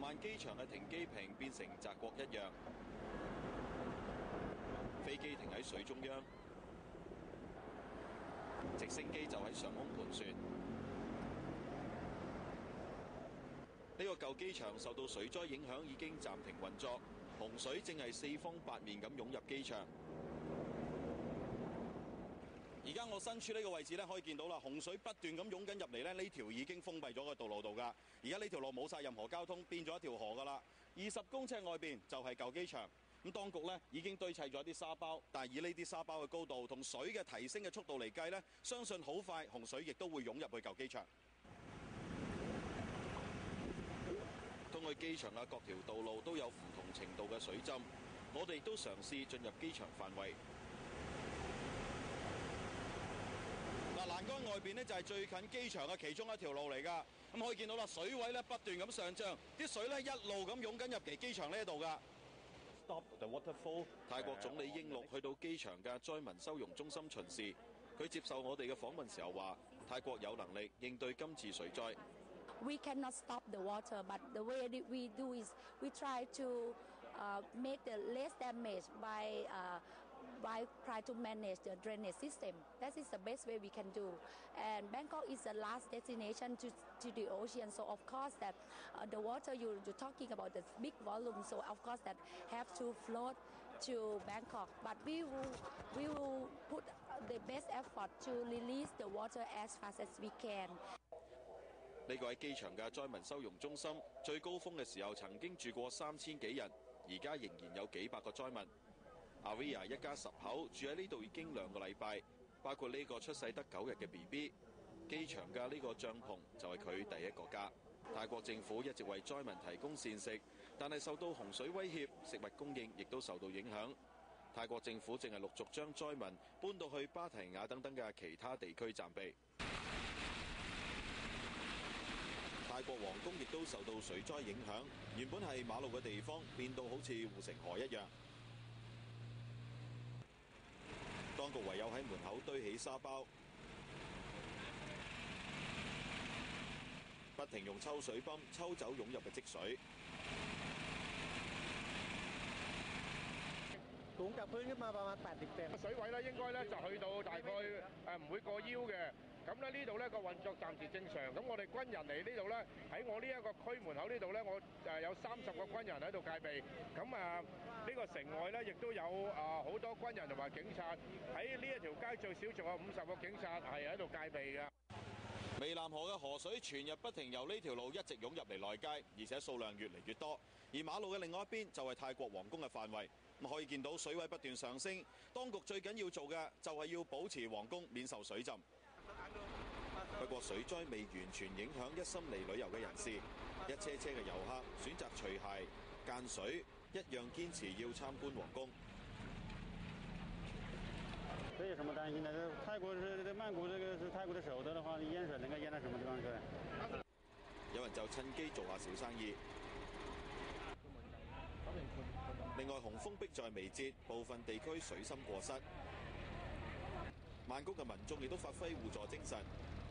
曼機場嘅停機坪變成澤國一樣，飛機停喺水中央，直升機就喺上空盤旋。呢個舊機場受到水災影響，已經暫停運作，洪水正係四方八面咁湧入機場。而家我身處呢個位置咧，可以見到啦，洪水不斷咁湧緊入嚟咧，呢條已經封閉咗個道路度㗎。而家呢條路冇晒任何交通，變咗一條河㗎啦。20公尺外邊就係舊機場。咁當局咧已經堆砌咗啲沙包，但係以呢啲沙包嘅高度同水嘅提升嘅速度嚟計咧，相信好快洪水亦都會湧入去舊機場。通去機場嘅各條道路都有唔同程度嘅水浸，我哋都嘗試進入機場範圍。嗱，欄杆外邊呢就係最近機場嘅其中一條路嚟㗎。咁可以見到啦，水位咧不斷咁上漲，啲水咧一路咁湧緊入嚟機場呢度㗎。泰國總理英祿去到機場嘅災民收容中心巡視，佢接受我哋嘅訪問時候話：泰國有能力應對今次水災。 We cannot stop the water, but the way that we do is we try to make the less damage by try to manage the drainage system. That is the best way we can do. And Bangkok is the last destination to the ocean, so of course that the water you're talking about the big volume, so of course that have to float to Bangkok. But we will put the best effort to release the water as fast as we can. 呢個喺機場嘅災民收容中心，最高峰嘅時候曾經住過3000幾人，而家仍然有幾百個災民。Aria 一家10口住喺呢度已經2個禮拜，包括呢個出世得9日嘅 BB。機場嘅呢個帳篷就係佢第一個家。泰國政府一直為災民提供膳食，但係受到洪水威脅，食物供應亦都受到影響。泰國政府正係陸續將災民搬到去芭提雅等等嘅其他地區暫避。泰國皇宮亦都受到水災影響，原本係馬路嘅地方變到好似護城河一樣。當局唯有喺門口堆起沙包，不停用抽水泵抽走湧入嘅積水。 管夾พื้นขึ้นมาประมาณ80呎。水位咧應該咧就去到大概唔會過腰嘅。咁咧呢度咧個運作暫時正常。咁我哋軍人嚟呢度咧，喺我呢一個區門口呢度咧，我有30個軍人喺度戒備。咁呢個城外咧亦都有好多軍人同埋警察喺呢一條街，最少仲有50個警察係喺度戒備嘅。 湄南河嘅河水全日不停由呢條路一直湧入嚟內街，而且數量越嚟越多。而馬路嘅另外一邊就係泰國皇宮嘅範圍。咁可以見到水位不斷上升，當局最緊要做嘅就係要保持皇宮免受水浸。不過水災未完全影響一心嚟旅遊嘅人士，一車車嘅遊客選擇除鞋間水，一樣堅持要參觀皇宮。 這有什麼擔心的？泰國是曼谷，這個是泰國的首都的話，淹水能夠淹到什麼地方去？ 有人就趁機做下小生意。另外，洪峰迫在眉睫，部分地區水深過膝。曼谷嘅民眾亦都發揮互助精神。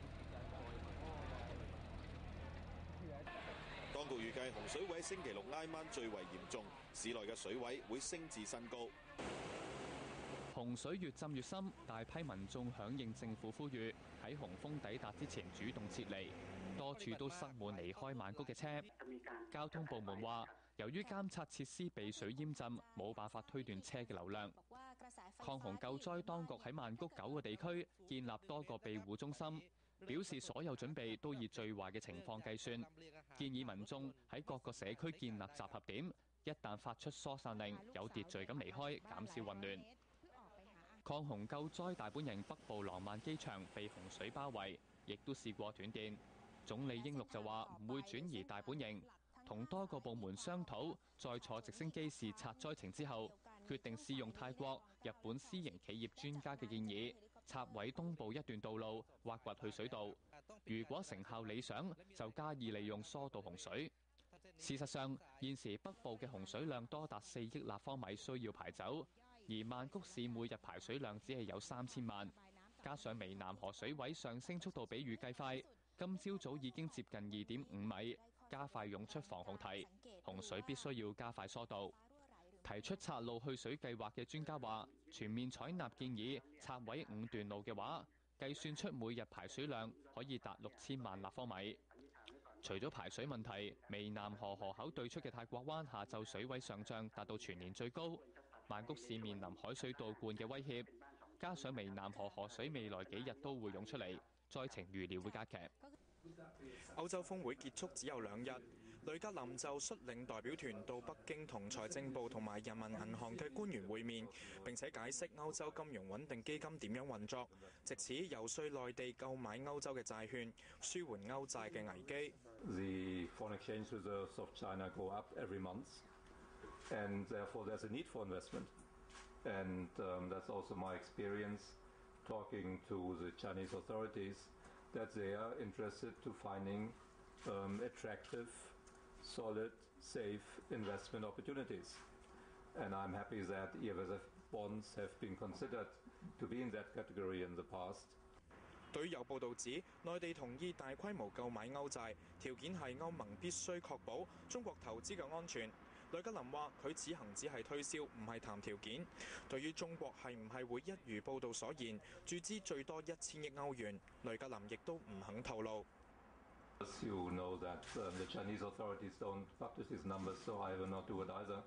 當局預計洪水會喺星期六挨晚最為嚴重，市內嘅水位會升至新高。 洪水越浸越深，大批民眾響應政府呼籲，喺洪峰抵達之前主動撤離，多處都塞滿離開曼谷嘅車。交通部門話，由於監察設施被水淹浸，冇辦法推斷車嘅流量。抗洪救災當局喺曼谷9個地區建立多個庇護中心，表示所有準備都以最壞嘅情況計算，建議民眾喺各個社區建立集合點，一旦發出疏散令，有秩序咁離開，減少混亂。抗洪救災大本營北部廊曼機場被洪水包圍，亦都試過斷電。總理英祿就話唔會轉移大本營，同多個部門商討，再坐直升機視察災情之後，決定試用泰國、日本私營企業專家嘅建議，拆毀東部一段道路，挖掘去水道。如果成效理想，就加以利用疏導洪水。事實上，現時北部嘅洪水量多達4億立方米需要排走，而曼谷市每日排水量只係有3000萬，加上湄南河水位上升速度比預計快，今朝早已經接近2.5米， 加快湧出防洪堤，洪水必須要加快疏導。提出拆路去水計劃嘅專家話，全面採納建議拆毀5段路嘅話，計算出每日排水量可以達6000萬立方米。除咗排水問題，湄南河河口對出嘅泰國灣下晝水位上漲達到全年最高，曼谷市面臨海水倒灌嘅威脅，加上湄南河河水未來幾日都會湧出嚟，災情預料會加劇。 歐洲峰會結束只有2日，雷格林就率領代表團到北京同財政部同埋人民銀行嘅官員會面，並且解釋歐洲金融穩定基金點樣運作，藉此遊說內地購買歐洲嘅債券，舒緩歐債嘅危機。 The foreign exchange reserves of China go up every month, and therefore there's a need for investment. And that's also my experience talking to the Chinese authorities, that they are interested to finding attractive, solid, safe investment opportunities. And I'm happy that EFSF bonds have been considered to be in that category in the past. 對於有報道指內地同意大規模購買歐債，條件係歐盟必須確保中國投資嘅安全。雷格林話：佢此行只係推銷，唔係談條件。對於中國係唔係會一如報道所言，注資最多1000億歐元，雷格林亦都唔肯透露。 As you know that the Chinese authorities don't publish these numbers, so I will not do it either.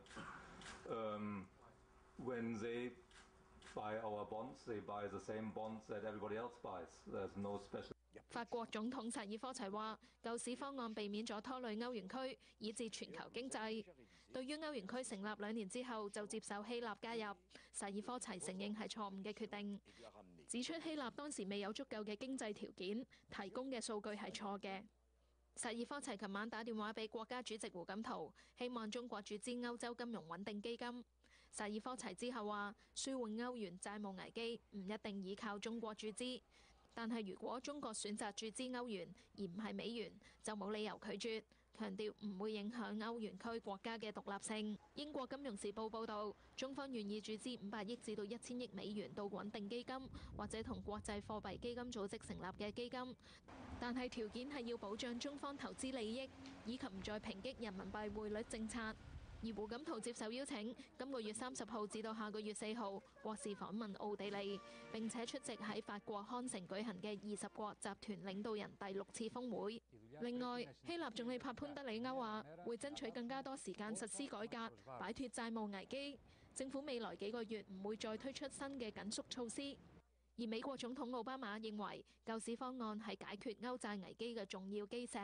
When they buy our bonds, they buy the same bonds that everybody else buys. There's no special. 法國總統薩爾科齊話：救市方案避免咗拖累歐元區，以至全球經濟。對於歐元區成立2年之後就接受希臘加入，薩爾科齊承認係錯誤嘅決定，指出希臘當時未有足夠嘅經濟條件，提供嘅數據係錯嘅。薩爾科齊琴晚打電話俾國家主席胡錦濤，希望中國注資歐洲金融穩定基金。薩爾科齊之後話：舒緩歐元債務危機唔一定依靠中國注資，但係如果中國選擇注資歐元而唔係美元，就冇理由拒絕。強調唔會影響歐元區國家嘅獨立性。英國金融時報報導，中方願意注資500億至到1000億美元到穩定基金，或者同國際貨幣基金組織成立嘅基金，但係條件係要保障中方投資利益，以及唔再抨擊人民幣匯率政策。而胡錦濤接受邀請，今個月30號至到下個月4號國事訪問奧地利，並且出席喺法國康城舉行嘅20國集團領導人第6次峰會。另外，希臘總理帕潘德里歐話會爭取更加多時間實施改革，擺脱債務危機。政府未來幾個月唔會再推出新嘅緊縮措施。而美國總統奧巴馬認為救市方案係解決歐債危機嘅重要基石。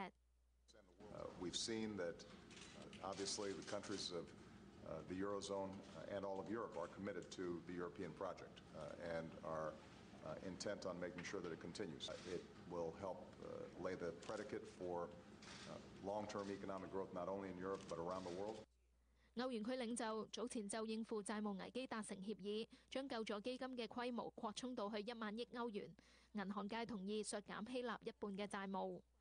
Obviously, the countries of the Eurozone and all of Europe are committed to the European project and are intent on making sure that it continues. It will help lay the predicate for long-term economic growth not only in Europe but around the world. 歐元區領袖早前就應付債務危機達成協議，將救助基金嘅規模擴充到去1萬億歐元。銀行界同意削減希臘1半嘅債務。